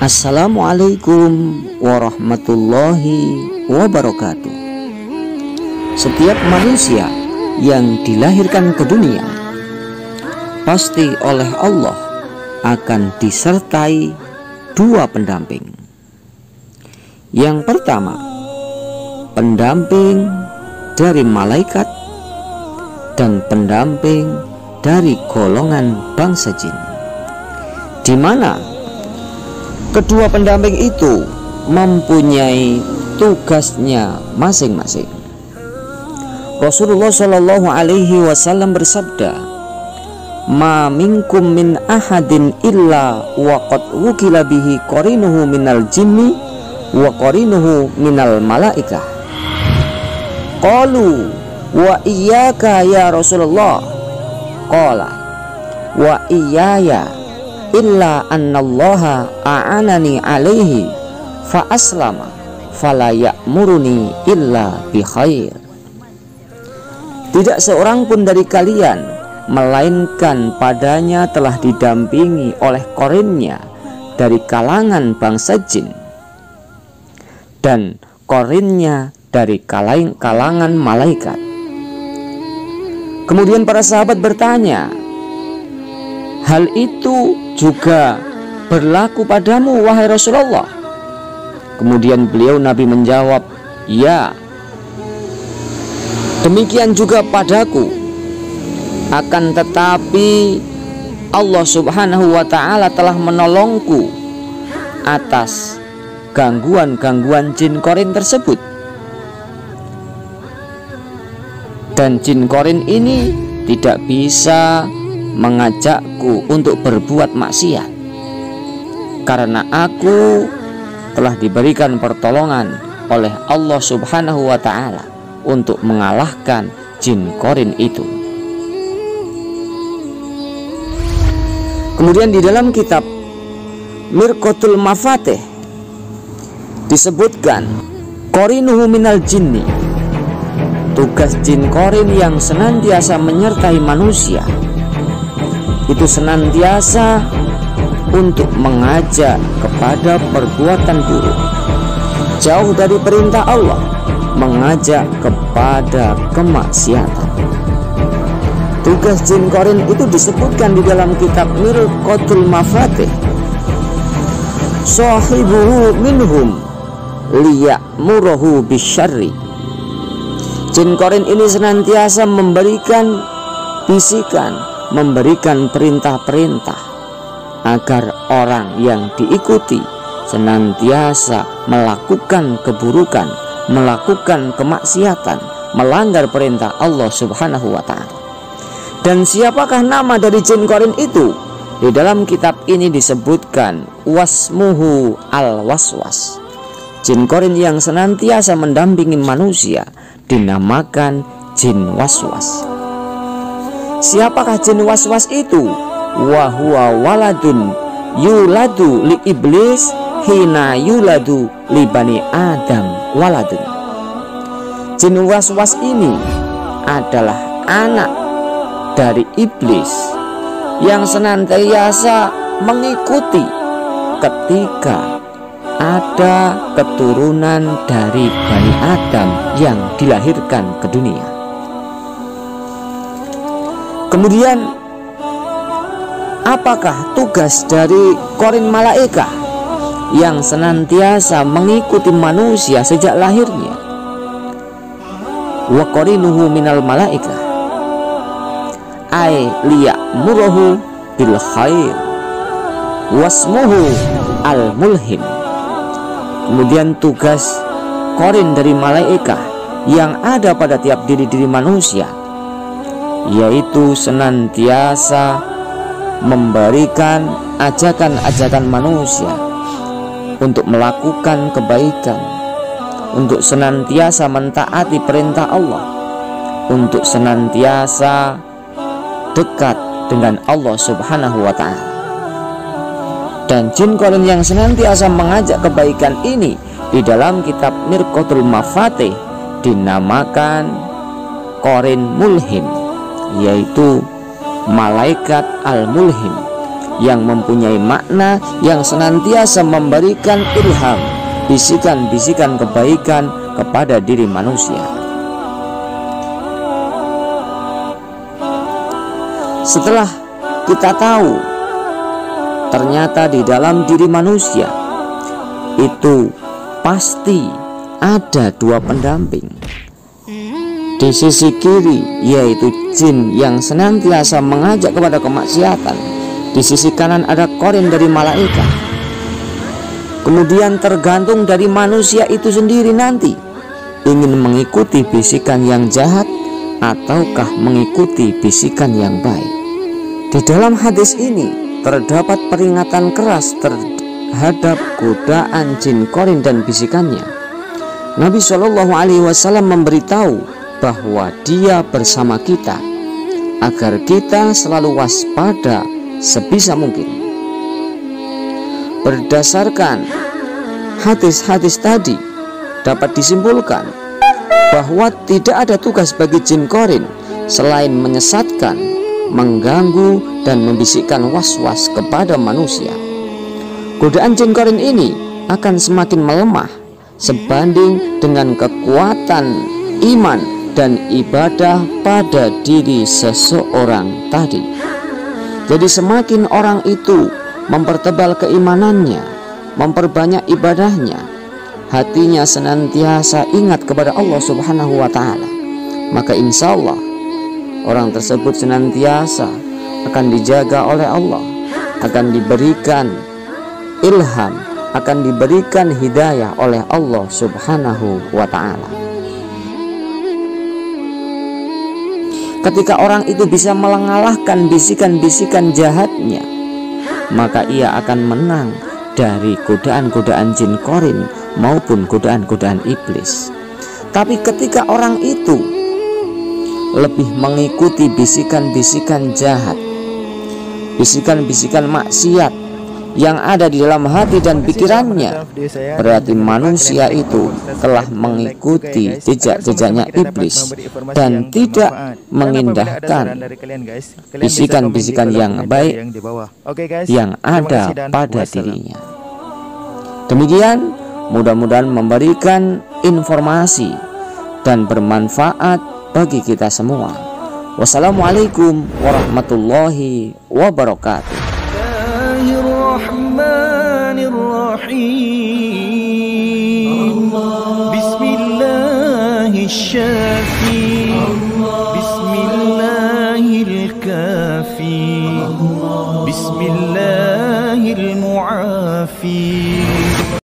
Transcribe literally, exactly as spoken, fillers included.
Assalamualaikum warahmatullahi wabarakatuh. Setiap manusia yang dilahirkan ke dunia pasti oleh Allah akan disertai dua pendamping. Yang pertama, pendamping dari malaikat dan pendamping dari golongan bangsa jin, di mana kedua pendamping itu mempunyai tugasnya masing-masing. Rasulullah Shallallahu Alaihi Wasallam bersabda, "Ma minkum min ahadin illa wa qad wukila bihi qarinuhu minal jinni wa qarinuhu minal malaikah." Qalu wa iyyaka ya Rasulullah. Qala wa iyyaya illa annallaha a'anani alaihi fa aslama fala ya'muruni illa bi khair. Tidak seorang pun dari kalian melainkan padanya telah didampingi oleh korinnya dari kalangan bangsa jin, dan korinnya dari kalangan malaikat. Kemudian para sahabat bertanya, "Hal itu juga berlaku padamu wahai Rasulullah?" Kemudian beliau Nabi menjawab, "Ya, demikian juga padaku. Akan tetapi Allah Subhanahu wa ta'ala telah menolongku atas gangguan-gangguan jin korin tersebut. Dan jin korin ini tidak bisa mengajakku untuk berbuat maksiat, karena aku telah diberikan pertolongan oleh Allah Subhanahu wa ta'ala untuk mengalahkan jin korin itu." Kemudian di dalam kitab Mirqatul Mafatih disebutkan, qarinuhu minal jinni, tugas jin korin yang senantiasa menyertai manusia itu senantiasa untuk mengajak kepada perbuatan buruk, jauh dari perintah Allah, mengajak kepada kemaksiatan. Tugas jin korin itu disebutkan di dalam kitab Mirqatul Mafatih, sahibuhu minhum liya'muruhu bisyarri. Jin korin ini senantiasa memberikan bisikan, memberikan perintah-perintah agar orang yang diikuti senantiasa melakukan keburukan, melakukan kemaksiatan, melanggar perintah Allah Subhanahu wa ta'ala. Dan siapakah nama dari jin korin itu? Di dalam kitab ini disebutkan wasmuhu al-waswas. Jin korin yang senantiasa mendampingi manusia dinamakan jin waswas. Siapakah jin waswas itu? Wa huwa waladun yuladu li iblis hina yuladu li bani adam waladun. Jin waswas ini adalah anak dari iblis yang senantiasa mengikuti ketika ada keturunan dari Bani Adam yang dilahirkan ke dunia. Kemudian apakah tugas dari korin malaikah yang senantiasa mengikuti manusia sejak lahirnya? Wa qarinuhu minal malaikah ay liya'muruhu bil khair wasmuhu al mulhim. Kemudian tugas korin dari malaikat yang ada pada tiap diri-diri manusia yaitu senantiasa memberikan ajakan-ajakan manusia untuk melakukan kebaikan, untuk senantiasa mentaati perintah Allah, untuk senantiasa dekat dengan Allah Subhanahu wa ta'ala. Dan jin korin yang senantiasa mengajak kebaikan ini di dalam kitab Mirqatul Mafatih dinamakan korin mulhim, yaitu malaikat al-mulhim, yang mempunyai makna, yang senantiasa memberikan ilham, bisikan-bisikan kebaikan kepada diri manusia. Setelah kita tahu ternyata di dalam diri manusia itu pasti ada dua pendamping. Di sisi kiri yaitu jin yang senantiasa mengajak kepada kemaksiatan. Di sisi kanan ada korin dari malaikat. Kemudian tergantung dari manusia itu sendiri nanti ingin mengikuti bisikan yang jahat ataukah mengikuti bisikan yang baik. Di dalam hadis ini terdapat peringatan keras terhadap godaan jin korin dan bisikannya. Nabi Shallallahu Alaihi Wasallam memberitahu bahwa dia bersama kita agar kita selalu waspada sebisa mungkin. Berdasarkan hadis-hadis tadi dapat disimpulkan bahwa tidak ada tugas bagi jin korin selain menyesatkan, mengganggu dan membisikkan was-was kepada manusia. Godaan jin korin ini akan semakin melemah sebanding dengan kekuatan iman dan ibadah pada diri seseorang tadi. Jadi semakin orang itu mempertebal keimanannya, memperbanyak ibadahnya, hatinya senantiasa ingat kepada Allah Subhanahu wa Ta'ala, maka insya Allah orang tersebut senantiasa akan dijaga oleh Allah, akan diberikan ilham, akan diberikan hidayah oleh Allah Subhanahu wa Ta'ala. Ketika orang itu bisa mengalahkan bisikan-bisikan jahatnya, maka ia akan menang dari godaan-godaan jin korin maupun godaan-godaan iblis. Tapi ketika orang itu lebih mengikuti bisikan-bisikan jahat, bisikan-bisikan maksiat yang ada di dalam hati dan pikirannya, berarti manusia itu telah mengikuti jejak-jejaknya iblis dan tidak mengindahkan bisikan-bisikan yang baik yang ada pada dirinya. Demikian, mudah-mudahan memberikan informasi dan bermanfaat bagi kita semua. Wassalamualaikum warahmatullahi wabarakatuh. Bismillahirrahmanirrahim. Bismillahirkafi. Bismillahirmuafi.